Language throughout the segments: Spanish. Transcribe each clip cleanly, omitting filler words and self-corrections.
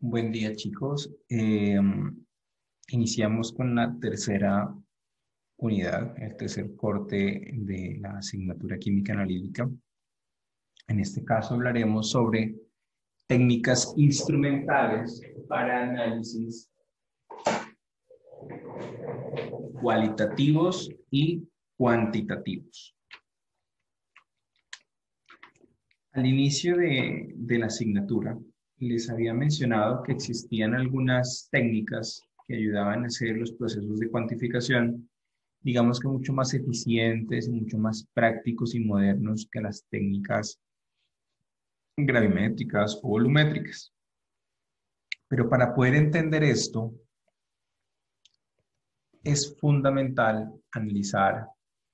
Buen día, chicos. Iniciamos con la tercera unidad, el tercer corte de la asignatura química analítica. En este caso hablaremos sobre técnicas instrumentales para análisis cualitativos y cuantitativos. Al inicio de la asignatura, les había mencionado que existían algunas técnicas que ayudaban a hacer los procesos de cuantificación, digamos que mucho más eficientes, mucho más prácticos y modernos que las técnicas gravimétricas o volumétricas. Pero para poder entender esto, es fundamental analizar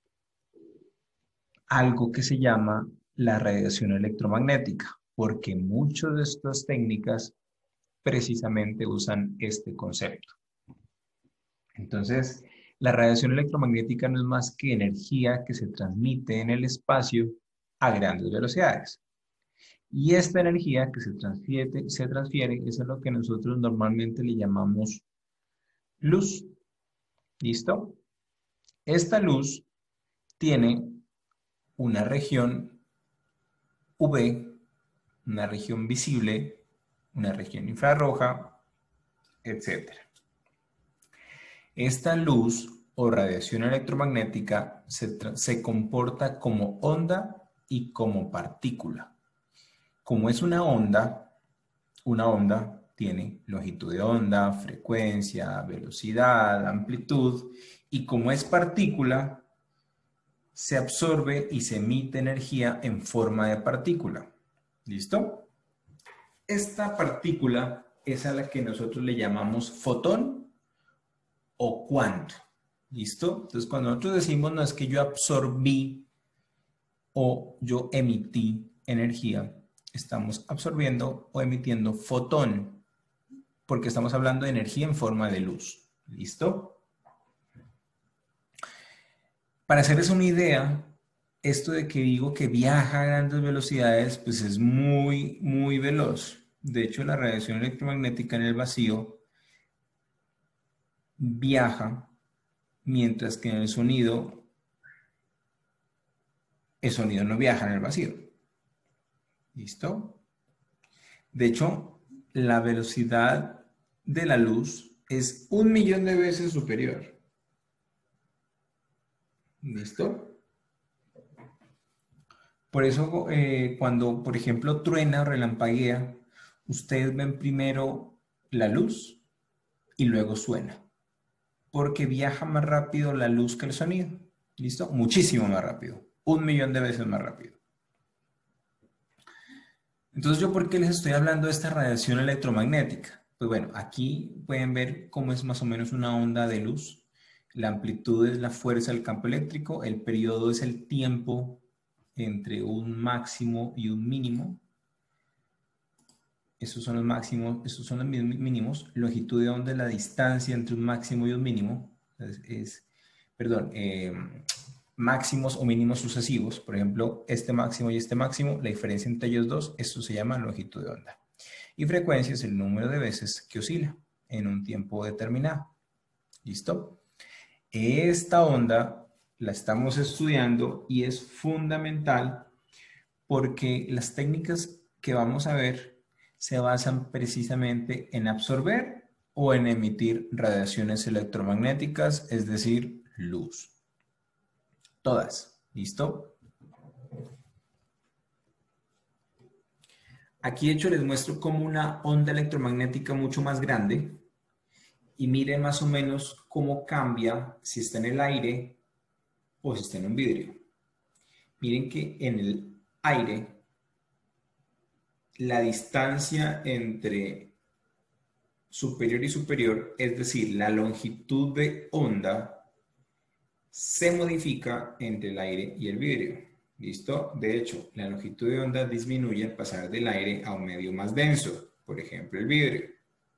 algo que se llama la radiación electromagnética, porque muchas de estas técnicas precisamente usan este concepto. Entonces, la radiación electromagnética no es más que energía que se transmite en el espacio a grandes velocidades. Y esta energía que se transfiere es a lo que nosotros normalmente le llamamos luz. ¿Listo? Esta luz tiene una región UV, una región visible, una región infrarroja, etc. Esta luz o radiación electromagnética se comporta como onda y como partícula. Como es una onda tiene longitud de onda, frecuencia, velocidad, amplitud, y como es partícula, se absorbe y se emite energía en forma de partícula. ¿Listo? Esta partícula es a la que nosotros le llamamos fotón o cuanto. ¿Listo? Entonces, cuando nosotros decimos no es que yo absorbí o yo emití energía, estamos absorbiendo o emitiendo fotón, porque estamos hablando de energía en forma de luz. ¿Listo? Para hacerles una idea, esto de que digo que viaja a grandes velocidades, pues es muy, muy veloz. De hecho, la radiación electromagnética en el vacío viaja, mientras que en el sonido no viaja en el vacío. ¿Listo? De hecho, la velocidad de la luz es 1.000.000 de veces superior. ¿Listo? Por eso, cuando, por ejemplo, truena o relampaguea, ustedes ven primero la luz y luego suena. Porque viaja más rápido la luz que el sonido. ¿Listo? Muchísimo más rápido. 1.000.000 de veces más rápido. Entonces, ¿yo por qué les estoy hablando de esta radiación electromagnética? Pues bueno, aquí pueden ver cómo es más o menos una onda de luz. La amplitud es la fuerza del campo eléctrico, el periodo es el tiempo entre un máximo y un mínimo. Esos son los máximos, esos son los mínimos. Longitud de onda es la distancia entre un máximo y un mínimo. Máximos o mínimos sucesivos, por ejemplo, este máximo y este máximo, la diferencia entre ellos dos, esto se llama longitud de onda. Y frecuencia es el número de veces que oscila en un tiempo determinado. ¿Listo? Esta onda la estamos estudiando y es fundamental porque las técnicas que vamos a ver se basan precisamente en absorber o en emitir radiaciones electromagnéticas, es decir, luz. Todas. ¿Listo? Aquí de hecho les muestro como una onda electromagnética mucho más grande y miren más o menos cómo cambia si está en el aire o si está en un vidrio. Miren que en el aire la distancia entre superior y superior, es decir, la longitud de onda, se modifica entre el aire y el vidrio. ¿Listo? De hecho, la longitud de onda disminuye al pasar del aire a un medio más denso, por ejemplo, el vidrio.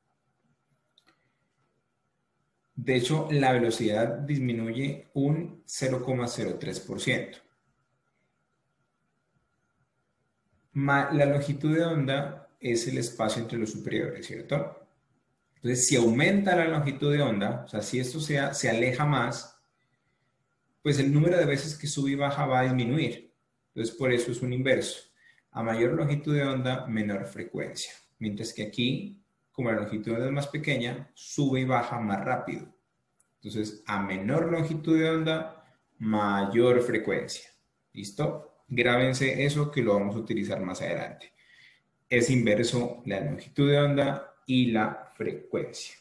De hecho, la velocidad disminuye un 0,03%. La longitud de onda es el espacio entre los superiores, ¿cierto? Entonces, si aumenta la longitud de onda, o sea, si esto se aleja más, pues el número de veces que sube y baja va a disminuir. Entonces, por eso es un inverso. A mayor longitud de onda, menor frecuencia. Mientras que aquí, como la longitud de onda es más pequeña, sube y baja más rápido. Entonces, a menor longitud de onda, mayor frecuencia. ¿Listo? Grábense eso que lo vamos a utilizar más adelante. Es inverso la longitud de onda y la frecuencia.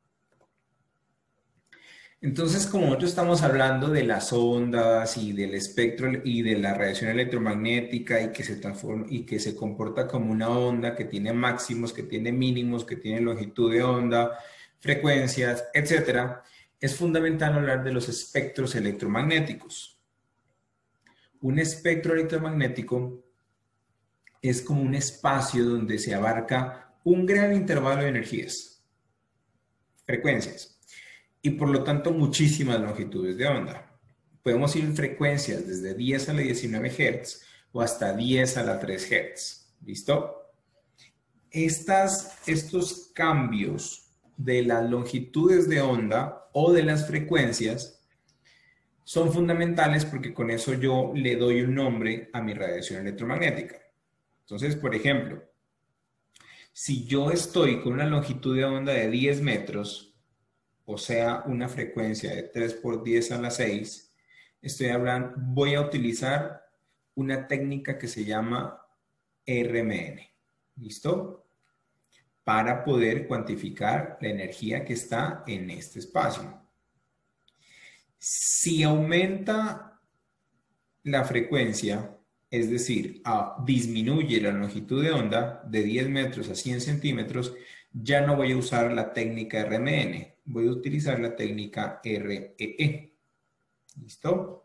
Entonces, como nosotros estamos hablando de las ondas y del espectro y de la radiación electromagnética y que se transforma y que se comporta como una onda que tiene máximos, que tiene mínimos, que tiene longitud de onda, frecuencias, etcétera, es fundamental hablar de los espectros electromagnéticos. Un espectro electromagnético es como un espacio donde se abarca un gran intervalo de energías, frecuencias, y por lo tanto muchísimas longitudes de onda. Podemos ir en frecuencias desde 10 a la 19 Hz o hasta 10 a la 3 Hz. ¿Listo? Estos cambios de las longitudes de onda o de las frecuencias son fundamentales porque con eso yo le doy un nombre a mi radiación electromagnética. Entonces, por ejemplo, si yo estoy con una longitud de onda de 10 metros, o sea, una frecuencia de 3 por 10 a la 6, voy a utilizar una técnica que se llama RMN. ¿Listo? Para poder cuantificar la energía que está en este espacio. Si aumenta la frecuencia, es decir, disminuye la longitud de onda de 10 metros a 100 centímetros, ya no voy a usar la técnica RMN, voy a utilizar la técnica REE. ¿Listo?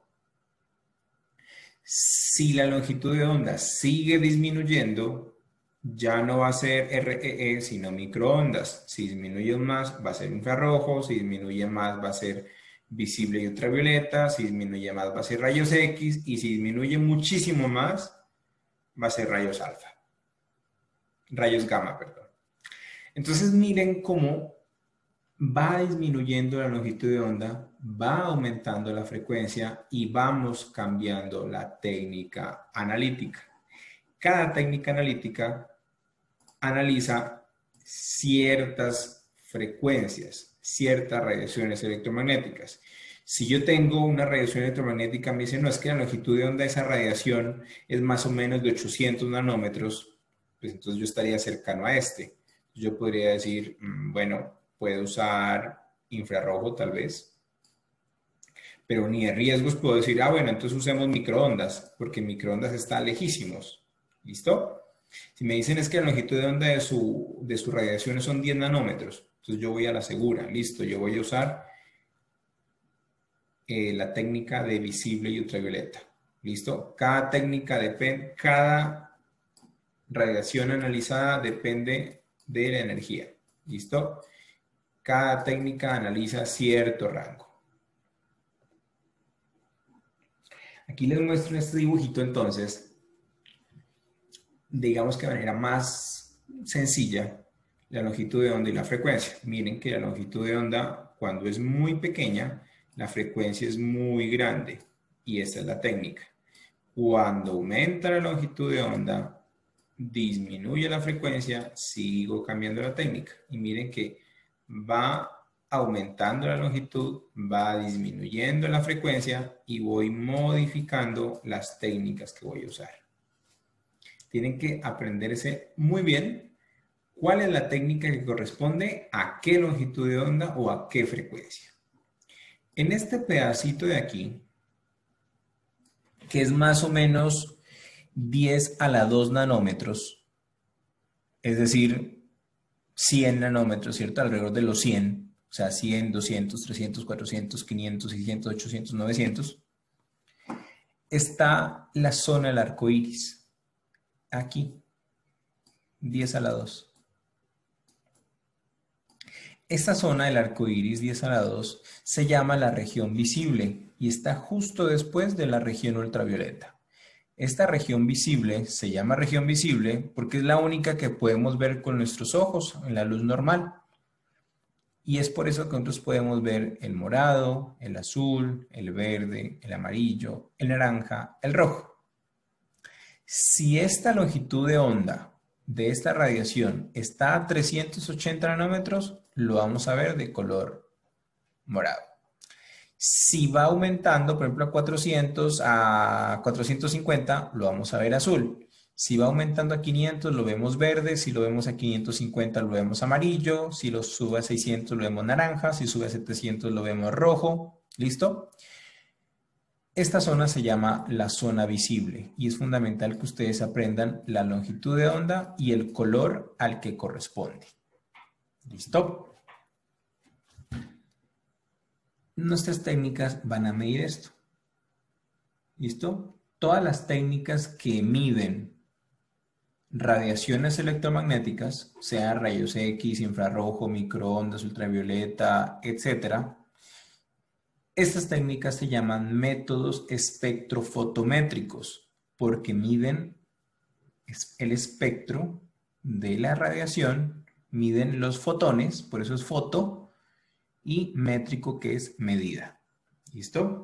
Si la longitud de onda sigue disminuyendo, ya no va a ser REE, sino microondas. Si disminuye más, va a ser infrarrojo, si disminuye más, va a ser visible y ultravioleta, si disminuye más, va a ser rayos X, y si disminuye muchísimo más, va a ser rayos alfa. Rayos gamma, perdón. Entonces miren cómo va disminuyendo la longitud de onda, va aumentando la frecuencia y vamos cambiando la técnica analítica. Cada técnica analítica analiza ciertas frecuencias, ciertas radiaciones electromagnéticas. Si yo tengo una radiación electromagnética, me dicen, no, es que la longitud de onda de esa radiación es más o menos de 800 nanómetros, pues entonces yo estaría cercano a este. Yo podría decir, bueno, puedo usar infrarrojo tal vez, pero ni de riesgos puedo decir, bueno, entonces usemos microondas, porque microondas está lejísimos. ¿Listo? Si me dicen es que la longitud de onda de su radiación son 10 nanómetros, entonces yo voy a la segura, listo, yo voy a usar la técnica de visible y ultravioleta. ¿Listo? Cada radiación analizada depende de la energía. ¿Listo? Cada técnica analiza cierto rango. Aquí les muestro este dibujito entonces, digamos que de manera más sencilla, la longitud de onda y la frecuencia. Miren que la longitud de onda, cuando es muy pequeña, la frecuencia es muy grande. Y esta es la técnica. Cuando aumenta la longitud de onda, disminuye la frecuencia, sigo cambiando la técnica. Y miren que va aumentando la longitud, va disminuyendo la frecuencia y voy modificando las técnicas que voy a usar. Tienen que aprenderse muy bien cuál es la técnica que corresponde a qué longitud de onda o a qué frecuencia. En este pedacito de aquí, que es más o menos 10 a la 2 nanómetros, es decir, 100 nanómetros, ¿cierto? Alrededor de los 100, o sea, 100, 200, 300, 400, 500, 600, 800, 900, está la zona del arco iris. Aquí, 10 a la 2. Esta zona del arco iris 10 a la 2 se llama la región visible y está justo después de la región ultravioleta. Esta región visible se llama región visible porque es la única que podemos ver con nuestros ojos en la luz normal. Y es por eso que nosotros podemos ver el morado, el azul, el verde, el amarillo, el naranja, el rojo. Si esta longitud de onda de esta radiación está a 380 nanómetros, lo vamos a ver de color morado. Si va aumentando, por ejemplo, a 400, a 450, lo vamos a ver azul. Si va aumentando a 500, lo vemos verde. Si lo vemos a 550, lo vemos amarillo. Si lo sube a 600, lo vemos naranja. Si sube a 700, lo vemos rojo. ¿Listo? Esta zona se llama la zona visible y es fundamental que ustedes aprendan la longitud de onda y el color al que corresponde. ¿Listo? Nuestras técnicas van a medir esto. ¿Listo? Todas las técnicas que miden radiaciones electromagnéticas, sea rayos X, infrarrojo, microondas, ultravioleta, etc. Estas técnicas se llaman métodos espectrofotométricos porque miden el espectro de la radiación, miden los fotones, por eso es foto, y métrico, que es medida. ¿Listo?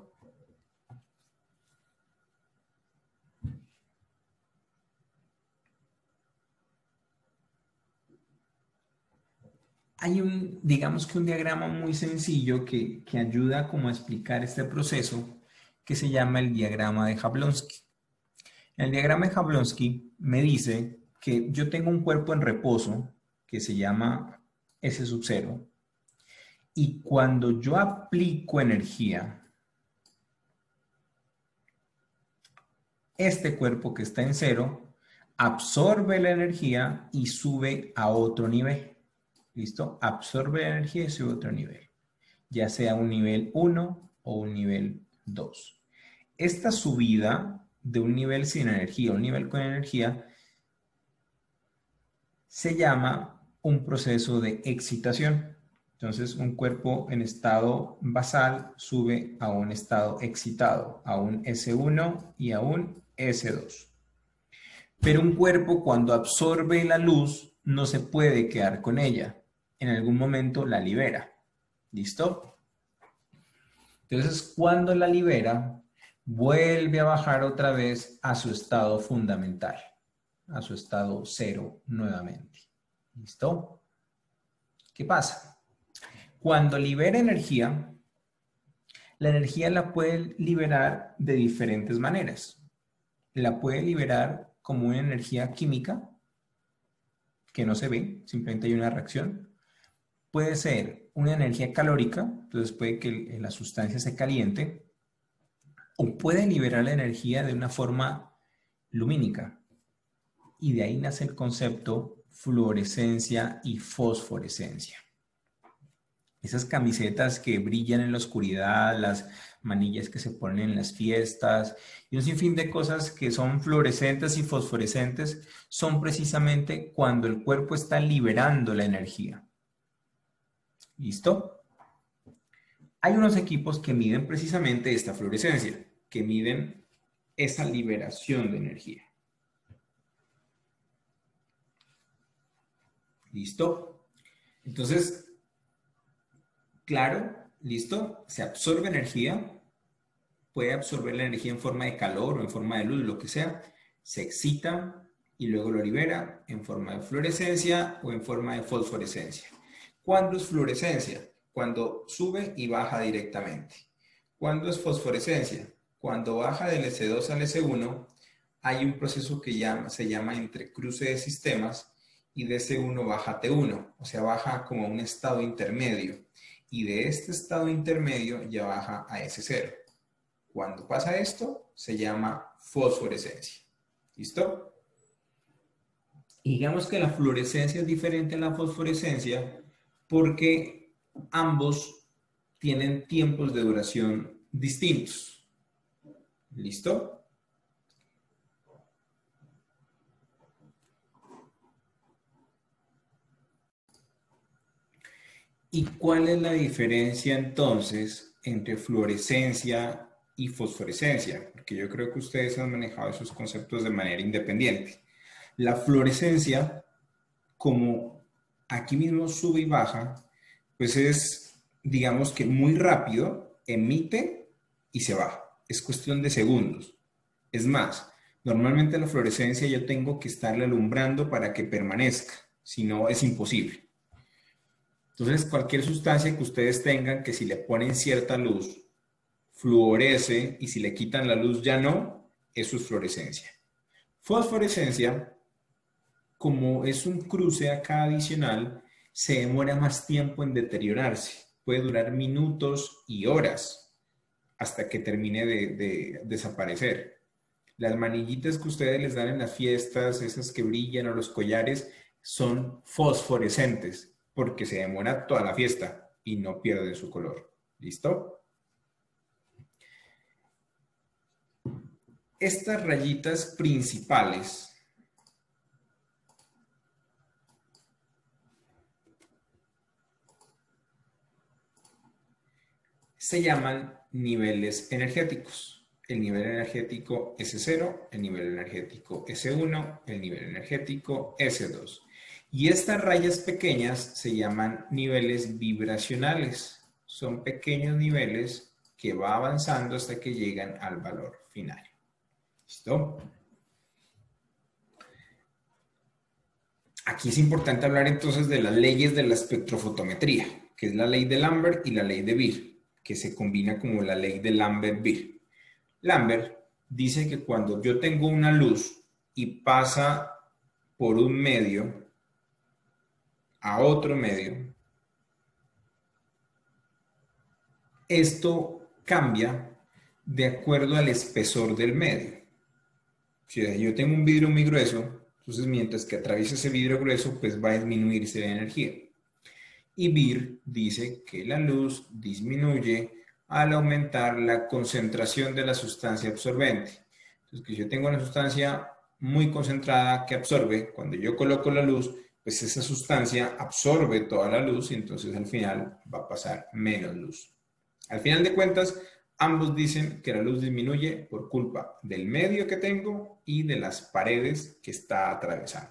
Hay digamos que un diagrama muy sencillo que ayuda como a explicar este proceso que se llama el diagrama de Jablonski. El diagrama de Jablonski me dice que yo tengo un cuerpo en reposo que se llama S sub 0 y cuando yo aplico energía, este cuerpo que está en cero absorbe la energía y sube a otro nivel. ¿Listo? Absorbe la energía y sube a otro nivel, ya sea un nivel 1 o un nivel 2. Esta subida de un nivel sin energía a un nivel con energía se llama un proceso de excitación. Entonces, un cuerpo en estado basal sube a un estado excitado, a un S1 y a un S2. Pero un cuerpo cuando absorbe la luz no se puede quedar con ella. En algún momento la libera. ¿Listo? Entonces, cuando la libera, vuelve a bajar otra vez a su estado fundamental, a su estado cero nuevamente. ¿Listo? ¿Qué pasa? Cuando libera energía, la energía la puede liberar de diferentes maneras. La puede liberar como una energía química, que no se ve, simplemente hay una reacción. Puede ser una energía calórica, entonces puede que la sustancia se caliente, o puede liberar la energía de una forma lumínica. Y de ahí nace el concepto fluorescencia y fosforescencia. Esas camisetas que brillan en la oscuridad, las manillas que se ponen en las fiestas y un sinfín de cosas que son fluorescentes y fosforescentes son precisamente cuando el cuerpo está liberando la energía. ¿Listo? Hay unos equipos que miden precisamente esta fluorescencia, que miden esa liberación de energía. ¿Listo? Entonces, claro, listo, se absorbe energía, puede absorber la energía en forma de calor o en forma de luz, lo que sea, se excita y luego lo libera en forma de fluorescencia o en forma de fosforescencia. ¿Cuándo es fluorescencia? Cuando sube y baja directamente. ¿Cuándo es fosforescencia? Cuando baja del S2 al S1, hay un proceso que se llama entrecruce de sistemas y de S1 baja a T1, o sea, baja como a un estado intermedio. Y de este estado intermedio ya baja a S0. Cuando pasa esto, se llama fosforescencia. ¿Listo? Y digamos que la fluorescencia es diferente a la fosforescencia porque ambos tienen tiempos de duración distintos. ¿Listo? ¿Y cuál es la diferencia entonces entre fluorescencia y fosforescencia, porque yo creo que ustedes han manejado esos conceptos de manera independiente. La fluorescencia, como aquí mismo sube y baja, pues es, digamos que muy rápido, emite y se va. Es cuestión de segundos. Es más, normalmente la fluorescencia yo tengo que estarla alumbrando para que permanezca, si no es imposible. Entonces, cualquier sustancia que ustedes tengan que si le ponen cierta luz, fluorece y si le quitan la luz ya no, eso es fluorescencia. Fosforescencia, como es un cruce acá adicional, se demora más tiempo en deteriorarse. Puede durar minutos y horas hasta que termine de desaparecer. Las manillitas que ustedes les dan en las fiestas, esas que brillan o los collares, son fosforescentes porque se demora toda la fiesta y no pierden su color. ¿Listo? Estas rayitas principales se llaman niveles energéticos. El nivel energético S0, el nivel energético S1, el nivel energético S2. Y estas rayas pequeñas se llaman niveles vibracionales. Son pequeños niveles que va avanzando hasta que llegan al valor final. ¿Listo? Aquí es importante hablar entonces de las leyes de la espectrofotometría, que es la ley de Lambert y la ley de Beer, que se combina como la ley de Lambert-Beer. Lambert dice que cuando yo tengo una luz y pasa por un medio a otro medio, esto cambia de acuerdo al espesor del medio. Si yo tengo un vidrio muy grueso, entonces mientras que atraviesa ese vidrio grueso, pues va a disminuirse la energía. Y Beer dice que la luz disminuye al aumentar la concentración de la sustancia absorbente. Entonces, que yo tengo una sustancia muy concentrada que absorbe, cuando yo coloco la luz, pues esa sustancia absorbe toda la luz y entonces al final va a pasar menos luz. Al final de cuentas, ambos dicen que la luz disminuye por culpa del medio que tengo y de las paredes que está atravesando.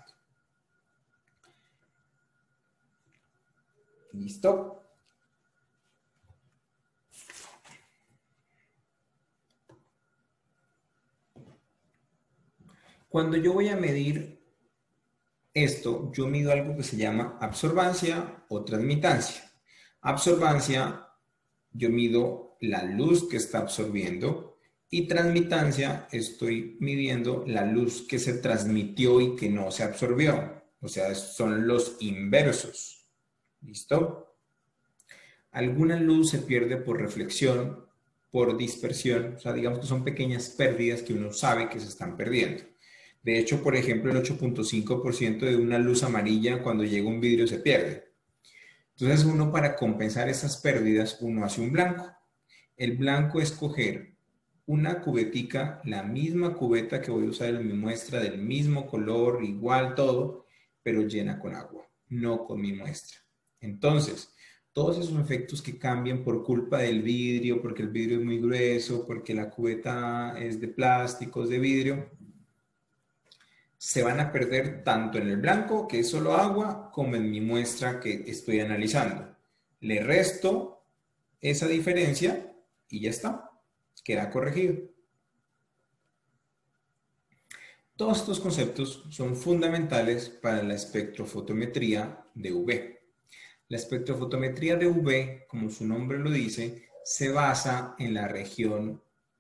¿Listo? Cuando yo voy a medir esto, yo mido algo que se llama absorbancia o transmitancia. Absorbancia, yo mido la luz que está absorbiendo y transmitancia, estoy midiendo la luz que se transmitió y que no se absorbió. O sea, son los inversos. ¿Listo? Alguna luz se pierde por reflexión, por dispersión, o sea, digamos que son pequeñas pérdidas que uno sabe que se están perdiendo. De hecho, por ejemplo, el 8.5% de una luz amarilla cuando llega un vidrio se pierde. Entonces, uno para compensar esas pérdidas, uno hace un blanco. El blanco es coger una cubetica, la misma cubeta que voy a usar en mi muestra, del mismo color, igual todo, pero llena con agua, no con mi muestra. Entonces, todos esos efectos que cambian por culpa del vidrio, porque el vidrio es muy grueso, porque la cubeta es de plástico, es de vidrio, se van a perder tanto en el blanco, que es solo agua, como en mi muestra que estoy analizando. Le resto esa diferencia y ya está, queda corregido. Todos estos conceptos son fundamentales para la espectrofotometría de UV. La espectrofotometría de UV, como su nombre lo dice, se basa en la región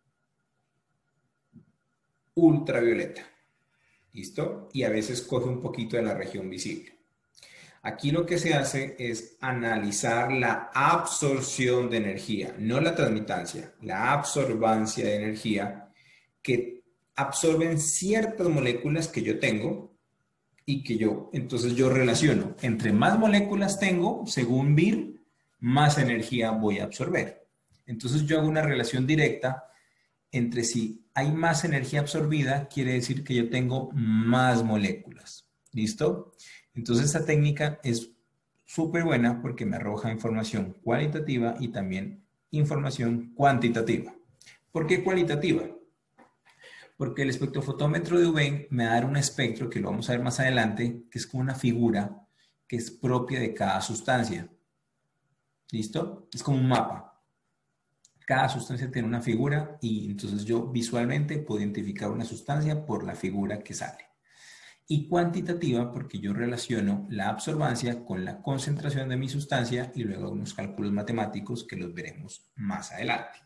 ultravioleta. ¿Listo? Y a veces coge un poquito de la región visible. Aquí lo que se hace es analizar la absorción de energía, no la transmitancia, la absorbancia de energía que absorben ciertas moléculas que yo tengo y que entonces yo relaciono. Entre más moléculas tengo, según Beer, más energía voy a absorber. Entonces yo hago una relación directa entre si hay más energía absorbida, quiere decir que yo tengo más moléculas. ¿Listo? Entonces esta técnica es súper buena porque me arroja información cualitativa y también información cuantitativa. ¿Por qué cualitativa? Porque el espectrofotómetro de UV me va a dar un espectro, que lo vamos a ver más adelante, que es como una figura que es propia de cada sustancia. ¿Listo? Es como un mapa. Cada sustancia tiene una figura y entonces yo visualmente puedo identificar una sustancia por la figura que sale. Y cuantitativa porque yo relaciono la absorbancia con la concentración de mi sustancia y luego unos cálculos matemáticos que los veremos más adelante.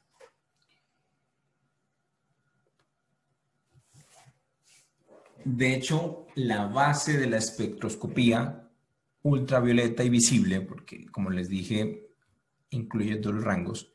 De hecho, la base de la espectroscopía ultravioleta y visible, porque como les dije, incluye todos los rangos,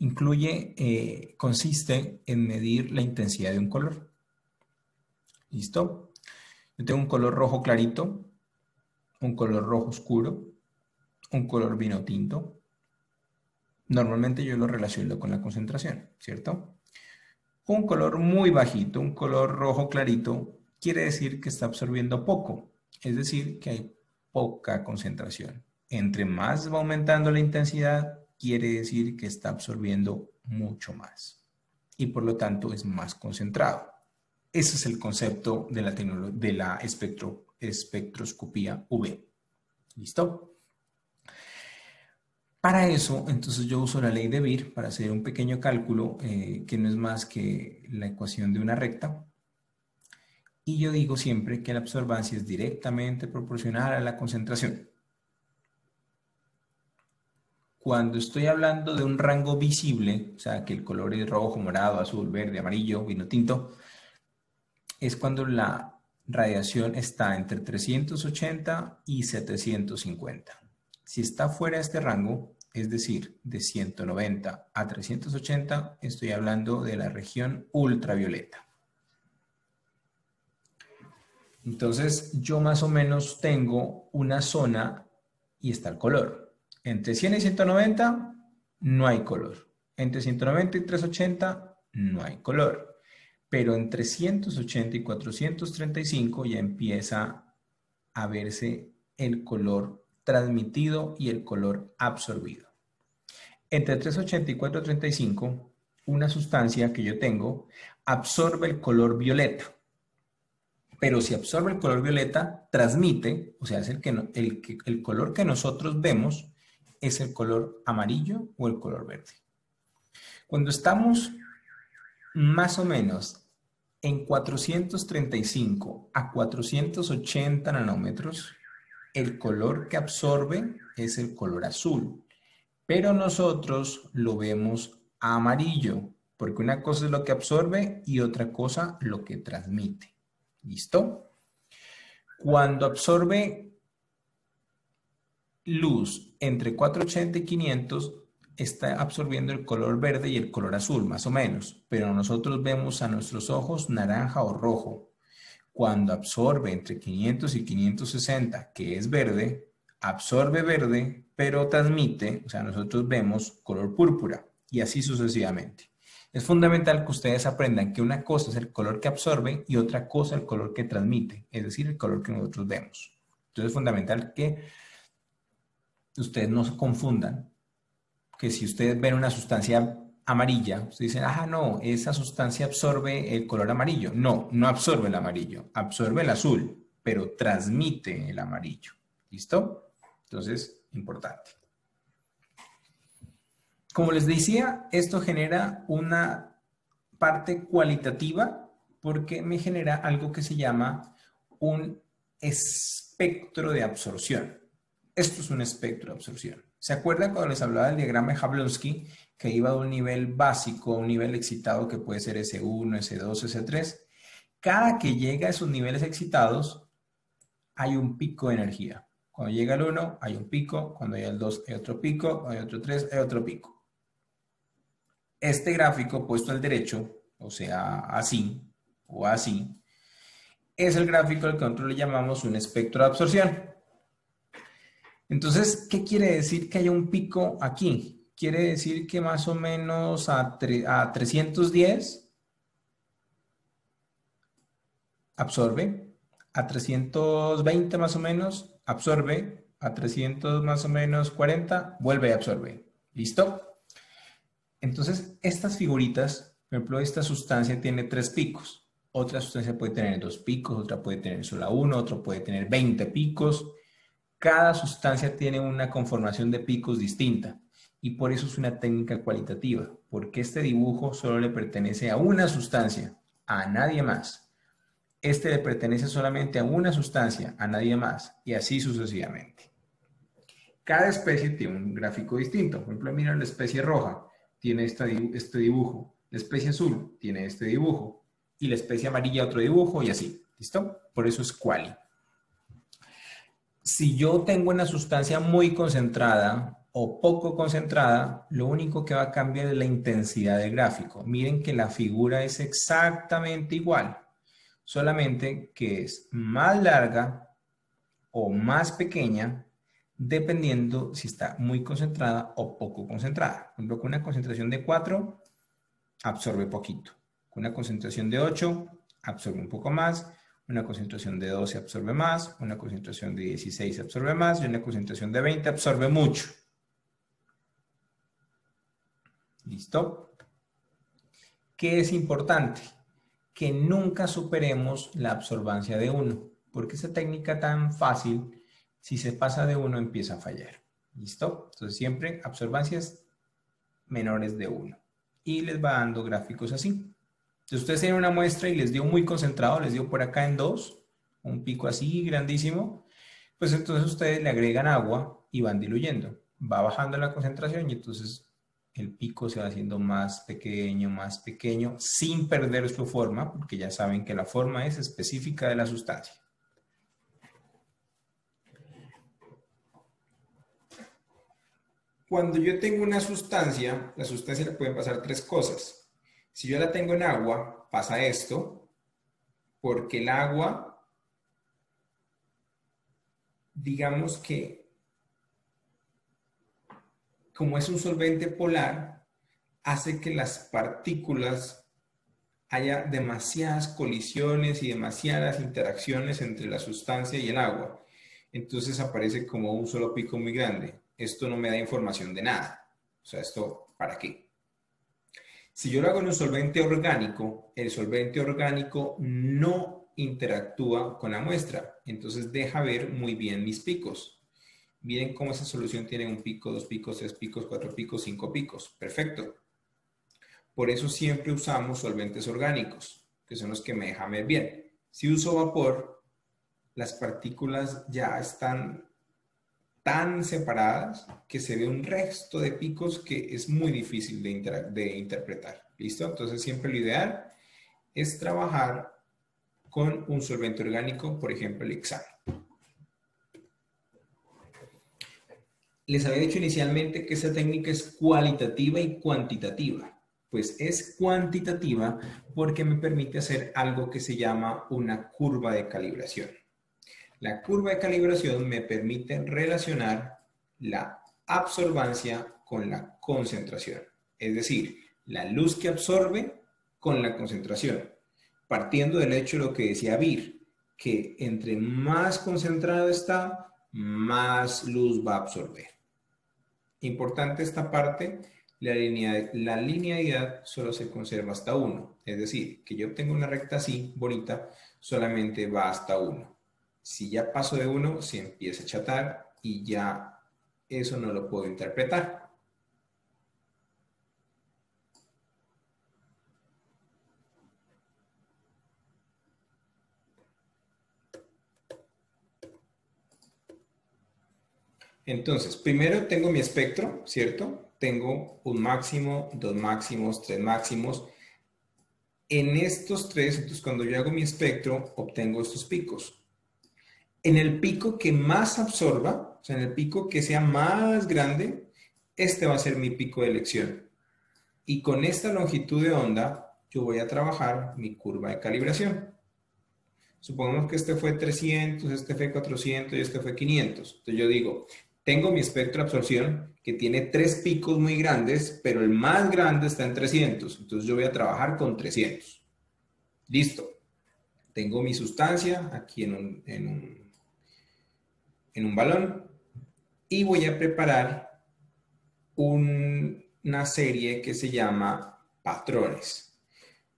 consiste en medir la intensidad de un color. ¿Listo? Yo tengo un color rojo clarito, un color rojo oscuro, un color vino tinto. Normalmente yo lo relaciono con la concentración, ¿cierto? Un color muy bajito, un color rojo clarito, quiere decir que está absorbiendo poco, es decir, que hay poca concentración. Entre más va aumentando la intensidad, quiere decir que está absorbiendo mucho más y por lo tanto es más concentrado. Ese es el concepto de la espectroscopía UV. ¿Listo? Para eso, entonces yo uso la ley de Beer para hacer un pequeño cálculo que no es más que la ecuación de una recta. Y yo digo siempre que la absorbancia es directamente proporcional a la concentración. Cuando estoy hablando de un rango visible, o sea, que el color es rojo, morado, azul, verde, amarillo, vino tinto, es cuando la radiación está entre 380 y 750. Si está fuera de este rango, es decir, de 190 a 380, estoy hablando de la región ultravioleta. Entonces, yo más o menos tengo una zona y está el color. Entre 100 y 190 no hay color. Entre 190 y 380 no hay color. Pero entre 380 y 435 ya empieza a verse el color transmitido y el color absorbido. Entre 380 y 435, una sustancia que yo tengo absorbe el color violeta. Pero si absorbe el color violeta, transmite, o sea, es el color que nosotros vemos es el color amarillo o el color verde. Cuando estamos más o menos en 435 a 480 nanómetros, el color que absorbe es el color azul, pero nosotros lo vemos amarillo, porque una cosa es lo que absorbe y otra cosa lo que transmite. ¿Listo? Cuando absorbe luz entre 480 y 500, está absorbiendo el color verde y el color azul, más o menos, pero nosotros vemos a nuestros ojos naranja o rojo. Cuando absorbe entre 500 y 560, que es verde, absorbe verde, pero transmite, o sea, nosotros vemos color púrpura y así sucesivamente. Es fundamental que ustedes aprendan que una cosa es el color que absorbe y otra cosa el color que transmite, es decir, el color que nosotros vemos. Entonces es fundamental que ustedes no se confundan, que si ustedes ven una sustancia amarilla, ustedes dicen, ah, no, esa sustancia absorbe el color amarillo. No, no absorbe el amarillo, absorbe el azul, pero transmite el amarillo. ¿Listo? Entonces, importante. Como les decía, esto genera una parte cualitativa porque me genera algo que se llama un espectro de absorción. Esto es un espectro de absorción. ¿Se acuerdan cuando les hablaba del diagrama de Jablonski que iba de un nivel básico a un nivel excitado que puede ser S1, S2, S3? Cada que llega a esos niveles excitados hay un pico de energía. Cuando llega al 1 hay un pico, cuando llega al 2 hay otro pico, cuando hay otro 3 hay otro pico. Este gráfico puesto al derecho, o sea, así o así, es el gráfico al que nosotros le llamamos un espectro de absorción. Entonces, ¿qué quiere decir que haya un pico aquí? Quiere decir que más o menos a 310 absorbe, a 320 más o menos absorbe, a 300 más o menos 40 vuelve y absorbe. ¿Listo? Entonces, estas figuritas Por ejemplo, esta sustancia tiene 3 picos. Otra sustancia puede tener 2 picos, otra puede tener solo 1, otra puede tener 20 picos. Cada sustancia tiene una conformación de picos distinta y por eso es una técnica cualitativa, porque este dibujo solo le pertenece a una sustancia, a nadie más. Este le pertenece solamente a una sustancia, a nadie más, y así sucesivamente. Cada especie tiene un gráfico distinto. Por ejemplo, mira la especie roja, tiene este dibujo. La especie azul tiene este dibujo. Y la especie amarilla otro dibujo y así. ¿Listo? Por eso es quali. Si yo tengo una sustancia muy concentrada o poco concentrada, lo único que va a cambiar es la intensidad del gráfico. Miren que la figura es exactamente igual, solamente que es más larga o más pequeña dependiendo si está muy concentrada o poco concentrada. Por ejemplo, con una concentración de 4 absorbe poquito. Con una concentración de 8 absorbe un poco más. Una concentración de 12 absorbe más. Una concentración de 16 absorbe más. Y una concentración de 20 absorbe mucho. ¿Listo? ¿Qué es importante? Que nunca superemos la absorbancia de 1. Porque esa técnica tan fácil, si se pasa de 1, empieza a fallar. ¿Listo? Entonces siempre absorbancias menores de 1. Y les va dando gráficos así. Si ustedes tienen una muestra y les dio muy concentrado, les dio por acá en 2, un pico así grandísimo, pues entonces ustedes le agregan agua y van diluyendo. Va bajando la concentración y entonces el pico se va haciendo más pequeño, sin perder su forma, porque ya saben que la forma es específica de la sustancia. Cuando yo tengo una sustancia, la sustancia le pueden pasar 3 cosas. Si yo la tengo en agua, pasa esto, porque el agua, digamos que, como es un solvente polar, hace que las partículas haya demasiadas colisiones y demasiadas interacciones entre la sustancia y el agua. Entonces aparece como un solo pico muy grande. Esto no me da información de nada. O sea, ¿esto para qué? Si yo lo hago en un solvente orgánico, el solvente orgánico no interactúa con la muestra. Entonces deja ver muy bien mis picos. Miren cómo esa solución tiene un pico, 2 picos, 3 picos, 4 picos, 5 picos. Perfecto. Por eso siempre usamos solventes orgánicos, que son los que me dejan ver bien. Si uso vapor, las partículas ya están tan separadas que se ve un resto de picos que es muy difícil de interpretar. ¿Listo? Entonces siempre lo ideal es trabajar con un solvente orgánico, por ejemplo el hexano. Les había dicho inicialmente que esta técnica es cualitativa y cuantitativa. Pues es cuantitativa porque me permite hacer algo que se llama una curva de calibración. La curva de calibración me permite relacionar la absorbancia con la concentración. Es decir, la luz que absorbe con la concentración. Partiendo del hecho de lo que decía Bir, que entre más concentrado está, más luz va a absorber. Importante esta parte, la linealidad solo se conserva hasta 1. Es decir, que yo tengo una recta así, bonita, solamente va hasta 1. Si ya paso de 1, se empieza a achatar y ya eso no lo puedo interpretar. Entonces, primero tengo mi espectro, ¿cierto? Tengo un máximo, 2 máximos, 3 máximos. En estos 3, entonces cuando yo hago mi espectro, obtengo estos picos. En el pico que más absorba, o sea, en el pico que sea más grande, este va a ser mi pico de elección. Y con esta longitud de onda, yo voy a trabajar mi curva de calibración. Supongamos que este fue 300, este fue 400 y este fue 500. Entonces yo digo, tengo mi espectro de absorción que tiene 3 picos muy grandes, pero el más grande está en 300. Entonces yo voy a trabajar con 300. Listo. Tengo mi sustancia aquí en un balón y voy a preparar una serie que se llama patrones.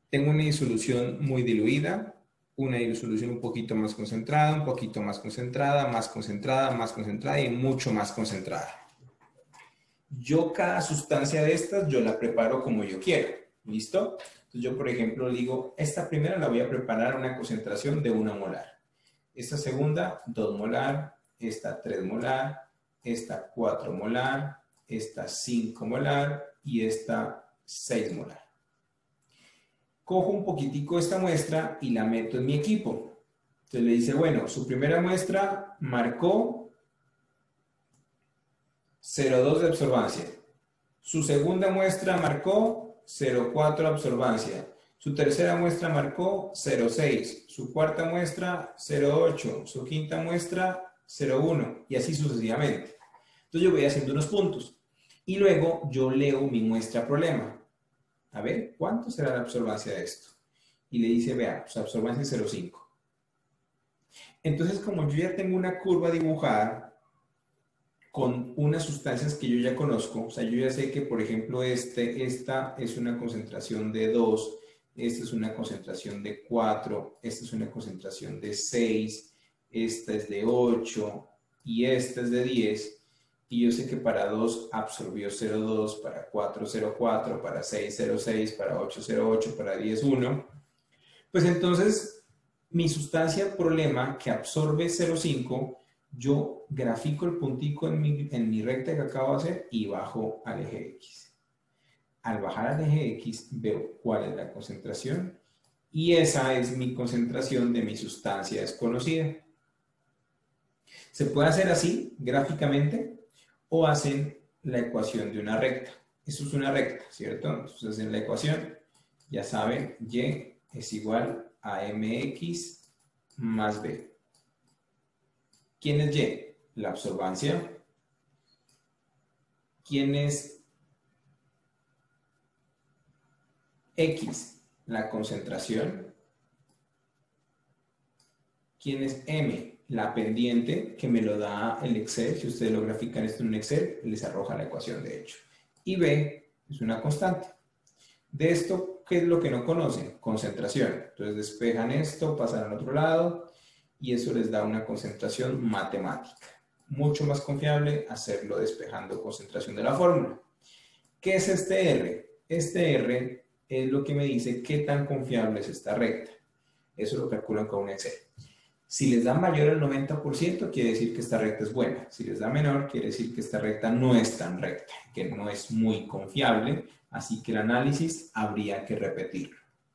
Tengo una disolución muy diluida, una disolución un poquito más concentrada, un poquito más concentrada, más concentrada, más concentrada y mucho más concentrada. Yo cada sustancia de estas, yo la preparo como yo quiero. ¿Listo? Entonces yo, por ejemplo, digo, esta primera la voy a preparar a una concentración de 1 molar. Esta segunda, 2 molar. Esta 3 molar. Esta 4 molar. Esta 5 molar. Y esta 6 molar. Cojo un poquitico esta muestra y la meto en mi equipo. Entonces le dice, bueno, su primera muestra marcó 0,2 de absorbancia. Su segunda muestra marcó 0,4 absorbancia. Su tercera muestra marcó 0,6. Su cuarta muestra 0,8. Su quinta muestra 0,1. Y así sucesivamente. Entonces yo voy haciendo unos puntos. Y luego yo leo mi muestra problema. A ver, ¿cuánto será la absorbancia de esto? Y le dice, vea, su absorbancia es 0,5. Entonces, como yo ya tengo una curva dibujada con unas sustancias que yo ya conozco, o sea, yo ya sé que, por ejemplo, esta es una concentración de 2, esta es una concentración de 4, esta es una concentración de 6, esta es de 8 y esta es de 10. Y yo sé que para 2 absorbió 0,2, para 4, 0,4, para 6, 0,6, para 8, 0,8, para 10, 1. Pues entonces, mi sustancia problema que absorbe 0,5, yo grafico el puntico en mi recta que acabo de hacer y bajo al eje X. Al bajar al eje X veo cuál es la concentración y esa es mi concentración de mi sustancia desconocida. Se puede hacer así, gráficamente, o hacen la ecuación de una recta. Eso es una recta, ¿cierto? Entonces en la ecuación, ya saben, Y es igual a mx más b. ¿Quién es Y? La absorbancia. ¿Quién es X? La concentración. ¿Quién es M? La pendiente, que me lo da el Excel. Si ustedes lo grafican esto en un Excel, les arroja la ecuación de hecho. Y B es una constante. De esto, ¿qué es lo que no conocen? Concentración. Entonces despejan esto, pasan al otro lado y eso les da una concentración matemática. Mucho más confiable hacerlo despejando concentración de la fórmula. ¿Qué es este R? Este R es lo que me dice qué tan confiable es esta recta. Eso lo calculan con un Excel. Si les da mayor al 90%, quiere decir que esta recta es buena. Si les da menor, quiere decir que esta recta no es tan recta, que no es muy confiable, así que el análisis habría que repetirlo.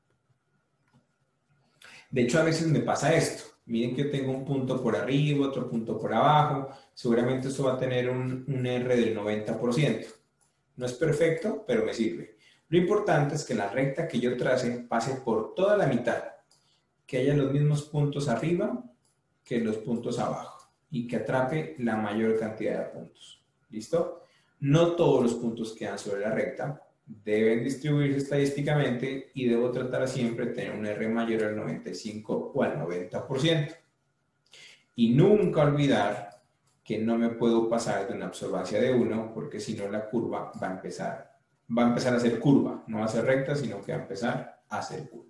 De hecho, a veces me pasa esto. Miren que yo tengo un punto por arriba, otro punto por abajo. Seguramente esto va a tener un R del 90%. No es perfecto, pero me sirve. Lo importante es que la recta que yo trace pase por toda la mitad, que haya los mismos puntos arriba que los puntos abajo y que atrape la mayor cantidad de puntos. ¿Listo? No todos los puntos quedan sobre la recta, deben distribuirse estadísticamente y debo tratar siempre de tener un R mayor al 95 o al 90%. Y nunca olvidar que no me puedo pasar de una absorbancia de 1 porque si no la curva va a empezar a ser curva, no va a ser recta, sino que va a empezar a ser curva.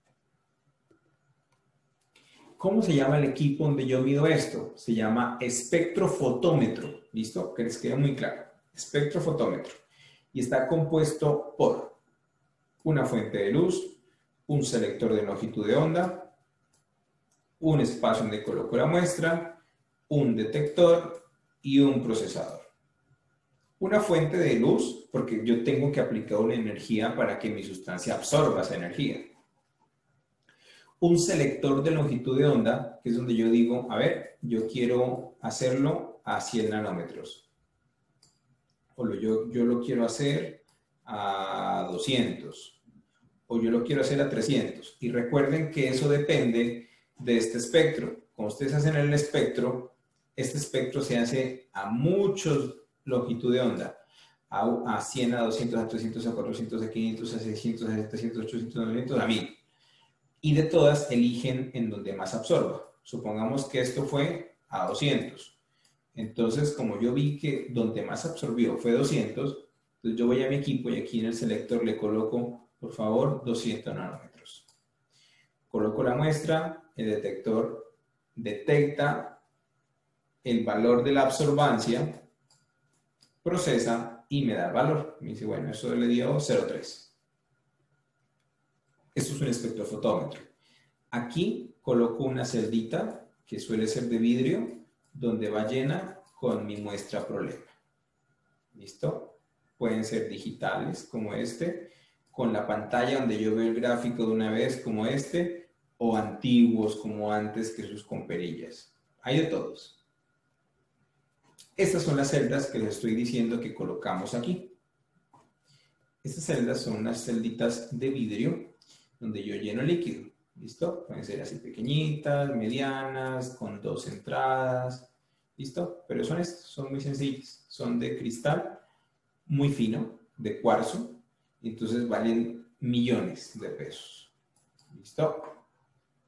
¿Cómo se llama el equipo donde yo mido esto? Se llama espectrofotómetro. ¿Listo? Que les quede muy claro. Espectrofotómetro. Y está compuesto por una fuente de luz, un selector de longitud de onda, un espacio donde coloco la muestra, un detector y un procesador. Una fuente de luz, porque yo tengo que aplicar una energía para que mi sustancia absorba esa energía. Un selector de longitud de onda, que es donde yo digo, a ver, yo quiero hacerlo a 100 nanómetros. O yo lo quiero hacer a 200. O yo lo quiero hacer a 300. Y recuerden que eso depende de este espectro. Cuando ustedes hacen el espectro, este espectro se hace a muchos longitud de onda. A 100, a 200, a 300, a 400, a 500, a 600, a 700, a 800, a 900, a 1000. Y de todas eligen en donde más absorba. Supongamos que esto fue a 200. Entonces, como yo vi que donde más absorbió fue 200, entonces yo voy a mi equipo y aquí en el selector le coloco por favor, 200 nanómetros. Coloco la muestra, el detector detecta el valor de la absorbancia, procesa y me da el valor. Me dice, bueno, eso le dio 0,3. Esto es un espectrofotómetro. Aquí coloco una celdita que suele ser de vidrio, donde va llena con mi muestra problema. ¿Listo? Pueden ser digitales, como este, con la pantalla donde yo veo el gráfico de una vez, como este, o antiguos, como antes, que sus con perillas. Hay de todos. Estas son las celdas que les estoy diciendo que colocamos aquí. Estas celdas son unas celditas de vidrio, donde yo lleno líquido. ¿Listo? Pueden ser así pequeñitas, medianas, con 2 entradas. ¿Listo? Pero son estas, son muy sencillas. Son de cristal muy fino, de cuarzo. Y entonces valen millones de pesos. ¿Listo?